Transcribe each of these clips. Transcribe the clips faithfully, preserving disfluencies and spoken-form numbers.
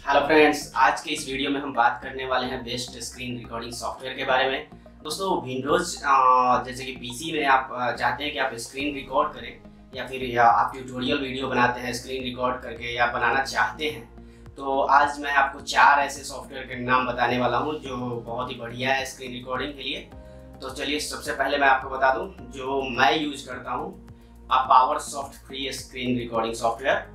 Hello friends, आज के इस वीडियो में हम बात करने वाले हैं बेस्ट स्क्रीन रिकॉर्डिंग सॉफ्टवेयर के बारे में। दोस्तों, विंडोज जैसे कि पीसी में आप चाहते हैं कि आप स्क्रीन रिकॉर्ड करें या फिर या आप ट्यूटोरियल वीडियो बनाते हैं स्क्रीन रिकॉर्ड करके या बनाना चाहते हैं, तो आज मैं आपको चार ऐसे सॉफ्टवेयर के नाम बताने वाला हूँ जो बहुत ही बढ़िया है स्क्रीन रिकॉर्डिंग के लिए। तो चलिए, सबसे पहले मैं आपको बता दूँ जो मैं यूज करता हूँ, Powersoft free screen recording software.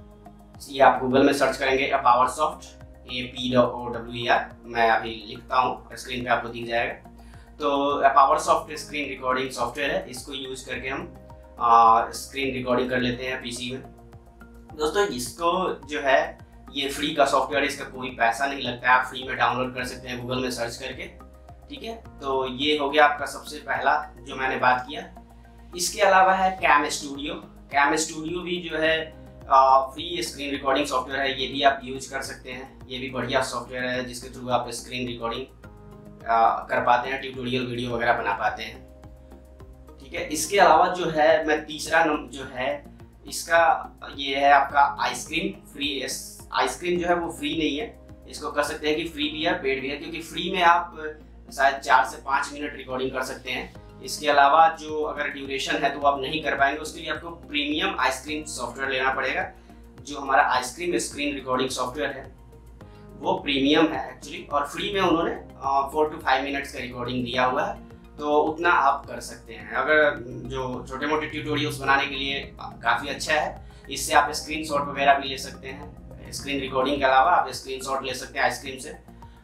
ये आप गूगल में सर्च करेंगे Powersoft, A P O W R, मैं अभी लिखता हूँ, स्क्रीन पे आपको दिख जाएगा। तो पावरसॉफ्ट स्क्रीन रिकॉर्डिंग सॉफ्टवेयर है, इसको यूज करके हम आ, स्क्रीन रिकॉर्डिंग कर लेते हैं पीसी में। दोस्तों, इसको जो है ये फ्री का सॉफ्टवेयर है, इसका कोई पैसा नहीं लगता है, आप फ्री में डाउनलोड कर सकते हैं गूगल में सर्च करके। ठीक है, तो ये हो गया आपका सबसे पहला जो मैंने बात किया। इसके अलावा है कैम स्टूडियो। कैम स्टूडियो भी जो है फ्री स्क्रीन रिकॉर्डिंग सॉफ्टवेयर है, ये भी आप यूज कर सकते हैं। ये भी बढ़िया सॉफ्टवेयर है जिसके थ्रू आप स्क्रीन रिकॉर्डिंग कर पाते हैं, ट्यूटोरियल वीडियो वगैरह बना पाते हैं। ठीक है, इसके अलावा जो है मैं तीसरा नंबर जो है इसका ये है आपका आइसक्रीम फ्री। आइसक्रीम जो है वो फ्री नहीं है, इसको कर सकते हैं कि फ्री भी है पेड भी है, क्योंकि फ्री में आप शायद चार से पाँच मिनट रिकॉर्डिंग कर सकते हैं। इसके अलावा जो अगर ड्यूरेशन है तो आप नहीं कर पाएंगे, उसके लिए आपको प्रीमियम आइसक्रीम सॉफ्टवेयर लेना पड़ेगा। जो हमारा आइसक्रीम स्क्रीन रिकॉर्डिंग सॉफ्टवेयर है वो प्रीमियम है एक्चुअली, और फ्री में उन्होंने फोर टू फाइव मिनट्स का रिकॉर्डिंग दिया हुआ है, तो उतना आप कर सकते हैं। अगर जो छोटे मोटे ट्यूटोरियल्स बनाने के लिए काफ़ी अच्छा है, इससे आप स्क्रीन शॉट वगैरह भी ले सकते हैं। स्क्रीन रिकॉर्डिंग के अलावा आप स्क्रीन शॉट ले सकते हैं आइसक्रीम से,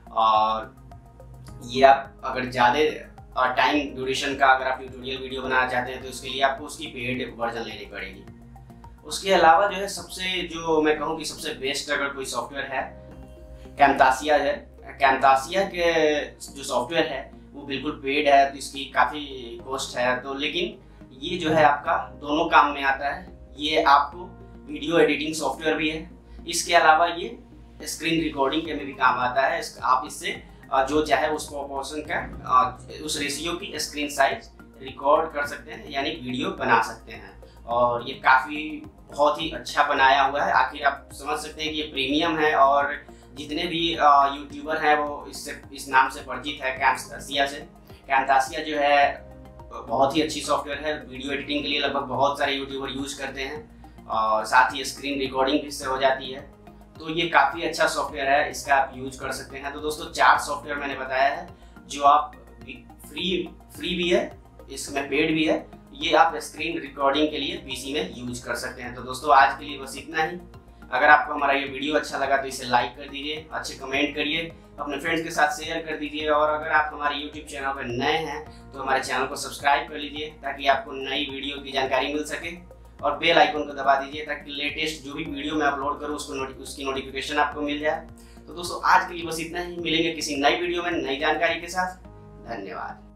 और ये आप अगर ज़्यादा और टाइम ड्यूरेशन का अगर आप ट्यूटोरियल वीडियो बनाना चाहते हैं तो उसके लिए आपको उसकी पेड वर्जन लेनी पड़ेगी। उसके अलावा जो है सबसे जो मैं कहूँ कि सबसे बेस्ट अगर कोई सॉफ्टवेयर है, कैमतासिया है। कैमतासिया के जो सॉफ्टवेयर है वो बिल्कुल पेड है, तो इसकी काफ़ी कॉस्ट है, तो लेकिन ये जो है आपका दोनों काम में आता है। ये आपको वीडियो एडिटिंग सॉफ्टवेयर भी है, इसके अलावा ये स्क्रीन रिकॉर्डिंग के में भी काम आता है। आप इससे जो चाहे उस प्रोपोर्शन का उस रेशियो की स्क्रीन साइज रिकॉर्ड कर सकते हैं, यानी वीडियो बना सकते हैं। और ये काफ़ी बहुत ही अच्छा बनाया हुआ है। आखिर आप समझ सकते हैं कि ये प्रीमियम है, और जितने भी यूट्यूबर हैं वो इससे इस नाम से परिचित है, कैमतासिया से। कैमतासिया जो है बहुत ही अच्छी सॉफ्टवेयर है, वीडियो एडिटिंग के लिए लगभग बहुत सारे यूट्यूबर यूज करते हैं, और साथ ही स्क्रीन रिकॉर्डिंग भी इससे हो जाती है। तो ये काफ़ी अच्छा सॉफ्टवेयर है, इसका आप यूज कर सकते हैं। तो दोस्तों, चार सॉफ्टवेयर मैंने बताया है जो आप फ्री फ्री भी है, इसमें पेड भी है, ये आप स्क्रीन रिकॉर्डिंग के लिए पीसी में यूज कर सकते हैं। तो दोस्तों, आज के लिए बस इतना ही। अगर आपको हमारा ये वीडियो अच्छा लगा तो इसे लाइक कर दीजिए, अच्छे कमेंट करिए, अपने फ्रेंड्स के साथ शेयर कर दीजिए, और अगर आप हमारे यूट्यूब चैनल पर नए हैं तो हमारे चैनल को सब्सक्राइब कर लीजिए ताकि आपको नई वीडियो की जानकारी मिल सके, और बेल आइकन को दबा दीजिए ताकि लेटेस्ट जो भी वीडियो मैं अपलोड करूँ उसको नोटि उसकी नोटिफिकेशन आपको मिल जाए। तो दोस्तों, आज के लिए बस इतना ही। मिलेंगे किसी नई वीडियो में नई जानकारी के साथ। धन्यवाद।